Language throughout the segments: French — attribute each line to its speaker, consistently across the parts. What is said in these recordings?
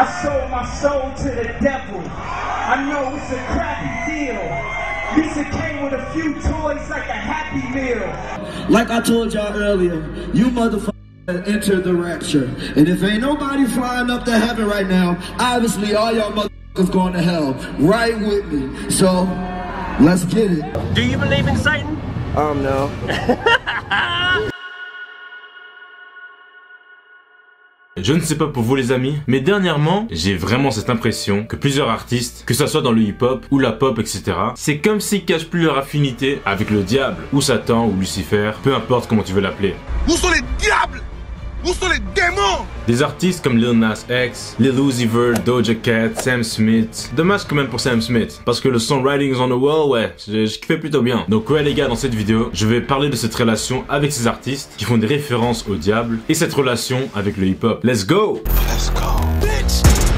Speaker 1: I sold my soul to the devil. I know it's a crappy deal. Lisa came with a few toys like a Happy Meal.
Speaker 2: Like I told y'all earlier, you motherfuckers enter the rapture. And if ain't nobody flying up to heaven right now, obviously all y'all motherfuckers going to hell. Right with me. So, let's get it.
Speaker 3: Do you believe in Satan?
Speaker 2: No.
Speaker 4: Je ne sais pas pour vous les amis, mais dernièrement, j'ai vraiment cette impression que plusieurs artistes, que ça soit dans le hip-hop ou la pop, etc., c'est comme s'ils cachent plus leur affinité avec le diable, ou Satan, ou Lucifer, peu importe comment tu veux l'appeler.
Speaker 5: Où sont les diables? Où sont les démons?
Speaker 4: Des artistes comme Lil Nas X, Lil Uzi Vert, Doja Cat, Sam Smith. Dommage quand même pour Sam Smith, parce que le son Writings on the Wall, ouais, je kiffais plutôt bien. Donc ouais les gars, dans cette vidéo, je vais parler de cette relation avec ces artistes qui font des références au diable et cette relation avec le hip-hop. Let's go!
Speaker 5: Let's go, bitch!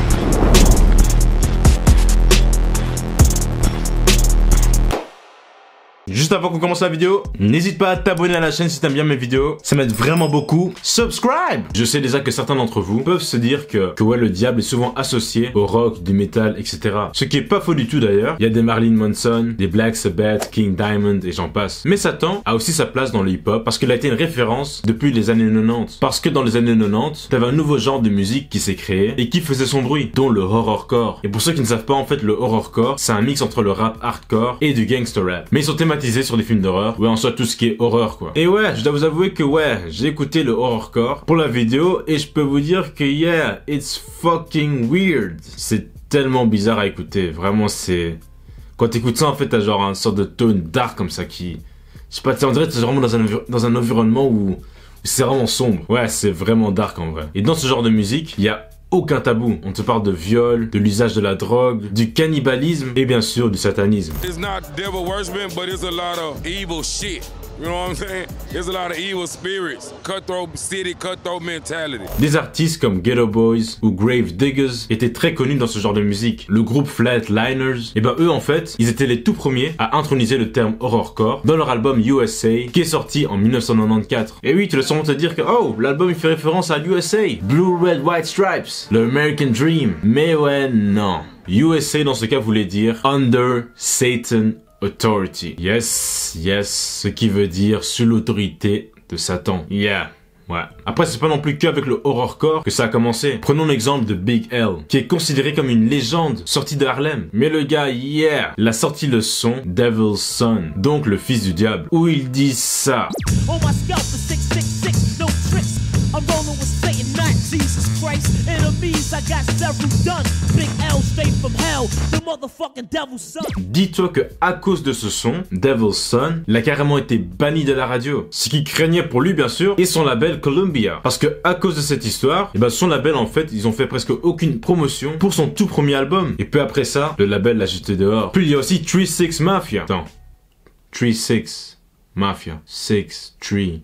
Speaker 4: Juste avant qu'on commence la vidéo, n'hésite pas à t'abonner à la chaîne si t'aimes bien mes vidéos, ça m'aide vraiment beaucoup. Subscribe! Je sais déjà que certains d'entre vous peuvent se dire que ouais, le diable est souvent associé au rock, du métal, etc. Ce qui est pas faux du tout d'ailleurs. Il y a des Marilyn Manson, des Black Sabbath, King Diamond et j'en passe. Mais Satan a aussi sa place dans le hip-hop parce qu'il a été une référence depuis les années 90. Parce que dans les années 90, t'avais un nouveau genre de musique qui s'est créé et qui faisait son bruit, dont le horrorcore. Et pour ceux qui ne savent pas, en fait, le horrorcore, c'est un mix entre le rap hardcore et du gangster rap. Mais ils sont thématisés sur des films d'horreur, ouais, en soit tout ce qui est horreur quoi. Et ouais, je dois vous avouer que ouais, j'ai écouté le horrorcore pour la vidéo et je peux vous dire que yeah, it's fucking weird. C'est tellement bizarre à écouter, vraiment c'est... Quand t'écoutes ça en fait t'as genre un sorte de tone dark comme ça qui... Je sais pas, on dirait que t'es vraiment dans un environnement où c'est vraiment sombre. Ouais, c'est vraiment dark en vrai. Et dans ce genre de musique, il y a aucun tabou. On te parle de viol, de l'usage de la drogue, du cannibalisme et bien sûr du satanisme.
Speaker 5: It's not devil worshiping, but it's a lot of evil shit. You know what I'm saying? There's a lot of evil spirits. Cutthroat city, cutthroat mentality.
Speaker 4: Des artistes comme Ghetto Boys ou Grave Diggers étaient très connus dans ce genre de musique. Le groupe Flatliners, et ben eux en fait, ils étaient les tout premiers à introniser le terme horrorcore dans leur album USA qui est sorti en 1994. Et oui, tu le sens te dire que oh, l'album il fait référence à USA, Blue, Red, White Stripes, le American Dream. Mais ouais, non. USA dans ce cas voulait dire Under Satan Authority. Yes, yes, ce qui veut dire sous l'autorité de Satan. Yeah. Ouais. Après, c'est pas non plus qu'avec le horrorcore que ça a commencé. Prenons l'exemple de Big L, qui est considéré comme une légende sortie de Harlem. Mais le gars, yeah, il a sorti le son Devil's Son, donc le fils du diable, où il dit ça.
Speaker 6: Oh my scalp is 666, no tricks. I'm rolling with Satan, not Jesus Christ. Enemies, I got several done. Big L straight from hell, the motherfucking devil's son.
Speaker 4: Dis-toi que à cause de ce son, Devil's Son, il a carrément été banni de la radio. Ce qui craignait pour lui bien sûr, et son label Columbia. Parce que à cause de cette histoire, et ben son label en fait, ils ont fait presque aucune promotion pour son tout premier album. Et peu après ça, le label l'a jeté dehors. Puis il y a aussi 3-6 Mafia. Attends. 3-6 Mafia. 6-3.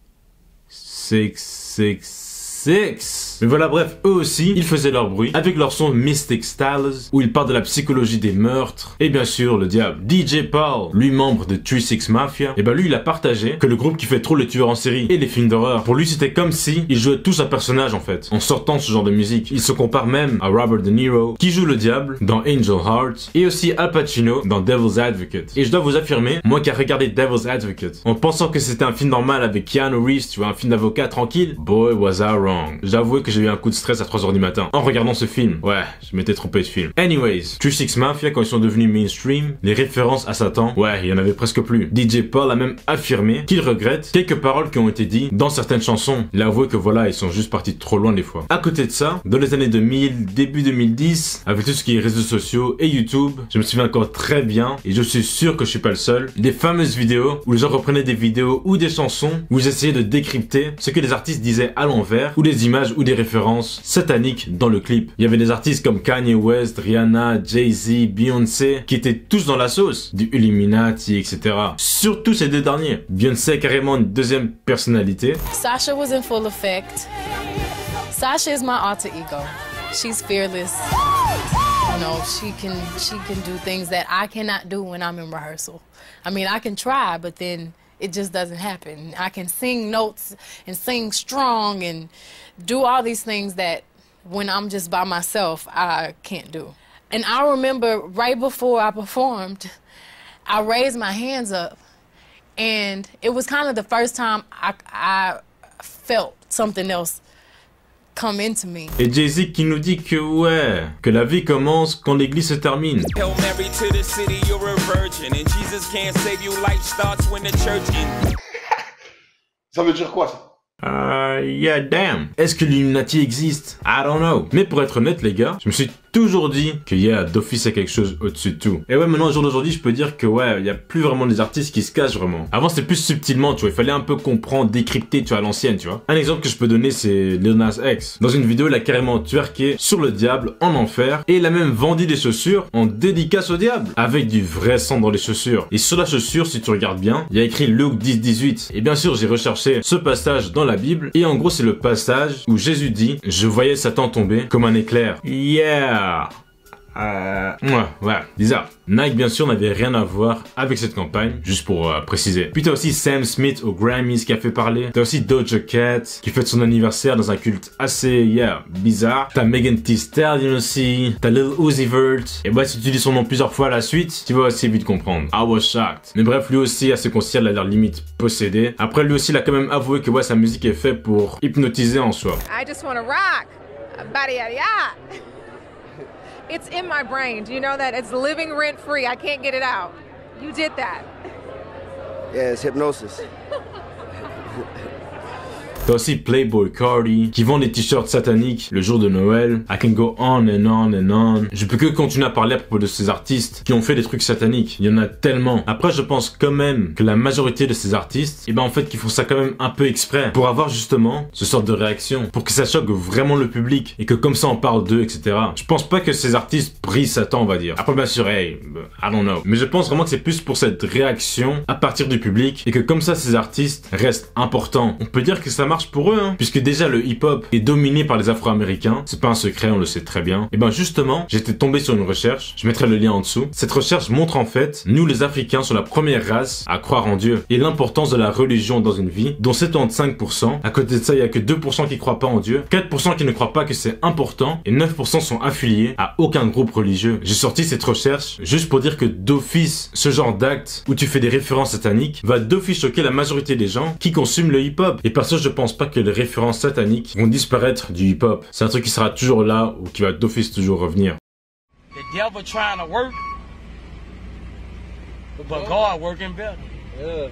Speaker 4: 666. Mais voilà, bref, eux aussi, ils faisaient leur bruit avec leur son Mystic Styles, où ils parlent de la psychologie des meurtres, et bien sûr, le diable. DJ Paul, lui membre de 3-6 Mafia, et ben lui, il a partagé que le groupe qui fait trop les tueurs en série et les films d'horreur, pour lui, c'était comme si ils jouaient tous un personnage, en fait, en sortant ce genre de musique. Il se compare même à Robert De Niro, qui joue le diable dans Angel Heart, et aussi Al Pacino dans Devil's Advocate. Et je dois vous affirmer, moi qui ai regardé Devil's Advocate, en pensant que c'était un film normal avec Keanu Reeves, tu vois, un film d'avocat tranquille, boy was I wrong. J'avoue que j'ai eu un coup de stress à 3h du matin en regardant ce film. Ouais, je m'étais trompé de film. Anyways, 3-6 Mafia, quand ils sont devenus mainstream, les références à Satan, ouais, il y en avait presque plus. DJ Paul a même affirmé qu'il regrette quelques paroles qui ont été dites dans certaines chansons. Il a avoué que voilà, ils sont juste partis trop loin des fois. À côté de ça, dans les années 2000, début 2010, avec tout ce qui est réseaux sociaux et YouTube, je me souviens encore très bien, et je suis sûr que je suis pas le seul, des fameuses vidéos où les gens reprenaient des vidéos ou des chansons où ils essayaient de décrypter ce que les artistes disaient à l'envers, ou des images ou des références sataniques dans le clip. Il y avait des artistes comme Kanye West, Rihanna, Jay-Z, Beyoncé, qui étaient tous dans la sauce, du Illuminati, etc. Surtout ces deux derniers. Beyoncé a carrément une deuxième personnalité.
Speaker 7: Sasha was in full effect. Sasha is my alter ego. She's fearless. You know, she can do things that I cannot do when I'm in rehearsal. I mean, I can try, but then it just doesn't happen. I can sing notes and sing strong and do all these things that when I'm just by myself, I can't do. And I remember right before I performed, I raised my hands up, and it was kind of the first time I felt something else come into me.
Speaker 4: Et Jay-Z qui nous dit que ouais, que la vie commence quand l'église se termine.
Speaker 3: Hail Mary to the city, you're a virgin, and Jesus can't save you. Life starts when the church ends.
Speaker 8: Ça veut dire quoi ça?
Speaker 4: Yeah, damn. Est-ce que l'Illuminati existe? I don't know. Mais pour être honnête, les gars, je me suis toujours dit qu'il y a d'office à quelque chose au-dessus de tout. Et ouais, maintenant, au jour d'aujourd'hui, je peux dire que ouais, il y a plus vraiment des artistes qui se cachent vraiment. Avant, c'était plus subtilement, tu vois, il fallait un peu comprendre, décrypter, tu vois, à l'ancienne, tu vois. Un exemple que je peux donner, c'est Lil Nas X. Dans une vidéo, il a carrément twerké sur le diable en enfer, et il a même vendu des chaussures en dédicace au diable, avec du vrai sang dans les chaussures. Et sur la chaussure, si tu regardes bien, il y a écrit Luc 10-18. Et bien sûr, j'ai recherché ce passage dans la Bible, et en gros, c'est le passage où Jésus dit « Je voyais Satan tomber comme un éclair. » Yeah. Ouais, bizarre. Nike, bien sûr, n'avait rien à voir avec cette campagne, juste pour préciser. Puis t'as aussi Sam Smith aux Grammys qui a fait parler. T'as aussi Doja Cat qui fête son anniversaire dans un culte assez, bizarre. T'as Megan Thee Stallion aussi. T'as Lil Uzi Vert. Et bah, si tu dis son nom plusieurs fois à la suite, tu vas assez vite comprendre. I was shocked. Mais bref, lui aussi, à ce concert, il a l'air limite possédé. Après, lui aussi, il a quand même avoué que ouais, sa musique est faite pour hypnotiser en soi.
Speaker 9: I just wanna rock. It's in my brain. Do you know that? It's living rent free. I can't get it out. You did that.
Speaker 10: Yeah, it's hypnosis.
Speaker 4: T'as aussi Playboy Cardi qui vend des t-shirts sataniques le jour de Noël. I can go on and on and on. Je peux que continuer à parler à propos de ces artistes qui ont fait des trucs sataniques. Il y en a tellement. Après, je pense quand même que la majorité de ces artistes, en fait, qu'ils font ça quand même un peu exprès pour avoir justement ce sort de réaction, pour que ça choque vraiment le public et que comme ça on parle d'eux, etc. Je pense pas que ces artistes prient Satan, on va dire. Après, bien sûr, hey, I don't know. Mais je pense vraiment que c'est plus pour cette réaction à partir du public et que comme ça, ces artistes restent importants. On peut dire que ça marche pour eux, hein, puisque déjà le hip-hop est dominé par les Afro-Américains, c'est pas un secret, on le sait très bien. Et ben justement, j'étais tombé sur une recherche, je mettrai le lien en dessous. Cette recherche montre en fait, nous les Africains sommes la première race à croire en Dieu et l'importance de la religion dans une vie, dont 75%. À côté de ça, il y a que 2% qui croient pas en Dieu, 4% qui ne croient pas que c'est important et 9% sont affiliés à aucun groupe religieux. J'ai sorti cette recherche juste pour dire que d'office, ce genre d'acte où tu fais des références sataniques va d'office choquer la majorité des gens qui consomment le hip-hop. Et perso, je pense pas que les références sataniques vont disparaître du hip-hop. C'est un truc qui sera toujours là ou qui va d'office toujours revenir.
Speaker 3: The devil trying to work, but God working better. Yeah.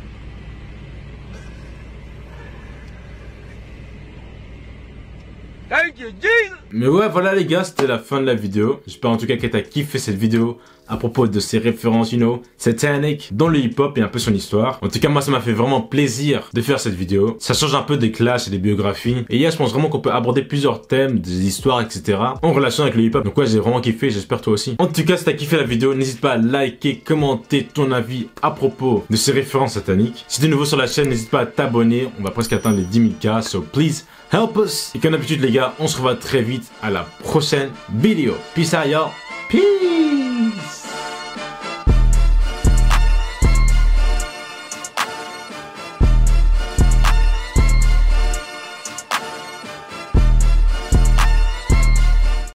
Speaker 3: Thank you, Jesus.
Speaker 4: Mais ouais, voilà les gars, c'était la fin de la vidéo. J'espère en tout cas que t'as kiffé cette vidéo à propos de ces références, sataniques dans le hip-hop et un peu son histoire. En tout cas, moi, ça m'a fait vraiment plaisir de faire cette vidéo. Ça change un peu des clashs et des biographies. Et je pense vraiment qu'on peut aborder plusieurs thèmes, des histoires, etc. en relation avec le hip-hop. Donc ouais, j'ai vraiment kiffé, j'espère toi aussi. En tout cas, si t'as kiffé la vidéo, n'hésite pas à liker, commenter ton avis à propos de ces références sataniques. Si t'es nouveau sur la chaîne, n'hésite pas à t'abonner. On va presque atteindre les 10 000 K, so please help us. Et comme d'habitude, les gars, on se revoit très vite à la prochaine vidéo. Peace out, y'all. Peace.